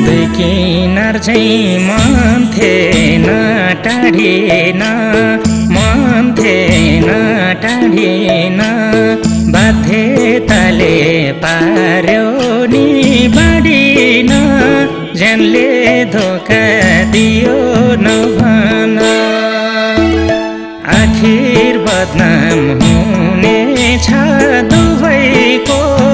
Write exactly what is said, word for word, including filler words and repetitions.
दुई किनार चाहिँ मन थिएन टाढिएन मन थिएन टाढिएन बाध्यताले पार्यो नि बाँडिन ज्यानले धोका दियो नभन आखिर बदनाम हुने छ दुवैको